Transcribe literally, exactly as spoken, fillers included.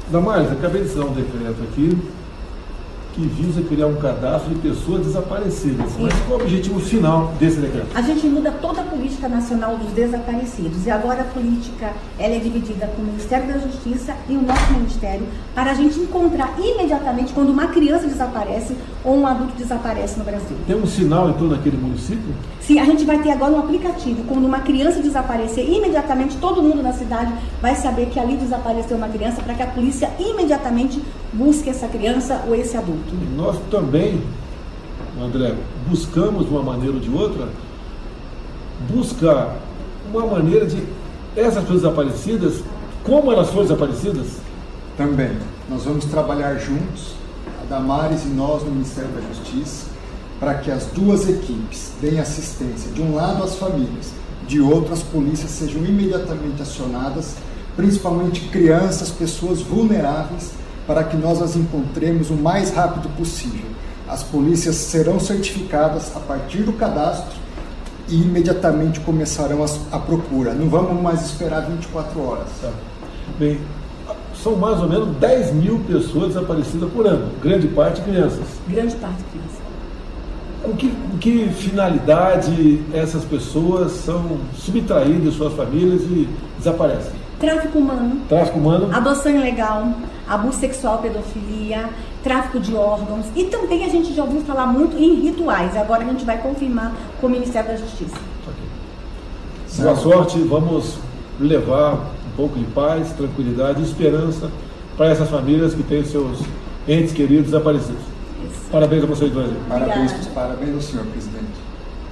Damares, acabei de assinar um decreto aqui que visa criar um cadastro de pessoas desaparecidas. Mas qual é o objetivo final desse decreto? A gente muda toda a política nacional dos desaparecidos. E agora a política ela é dividida com o Ministério da Justiça e o nosso Ministério para a gente encontrar imediatamente quando uma criança desaparece ou um adulto desaparece no Brasil. Tem um sinal, então, naquele município? Sim, a gente vai ter agora um aplicativo. Quando uma criança desaparecer, imediatamente todo mundo na cidade vai saber que ali desapareceu uma criança para que a polícia imediatamente busque essa criança ou esse adulto. E nós também, André, buscamos de uma maneira ou de outra, buscar uma maneira de essas pessoas desaparecidas, como elas foram desaparecidas? Também. Nós vamos trabalhar juntos, a Damares e nós no Ministério da Justiça, para que as duas equipes deem assistência, de um lado as famílias, de outro as polícias sejam imediatamente acionadas, principalmente crianças, pessoas vulneráveis, para que nós as encontremos o mais rápido possível. As polícias serão certificadas a partir do cadastro e imediatamente começarão a, a procura. Não vamos mais esperar vinte e quatro horas. Tá. Bem, são mais ou menos dez mil pessoas desaparecidas por ano, grande parte crianças. Grande parte criança. Com que, com que finalidade essas pessoas são subtraídas de suas famílias e desaparecem? Tráfico humano, Tráfico humano, adoção ilegal, abuso sexual, pedofilia, tráfico de órgãos e também a gente já ouviu falar muito em rituais. Agora a gente vai confirmar com o Ministério da Justiça. Okay. Boa sorte, vamos levar um pouco de paz, tranquilidade e esperança para essas famílias que têm seus entes queridos desaparecidos. Isso. Parabéns a vocês dois. Parabéns, parabéns ao senhor presidente.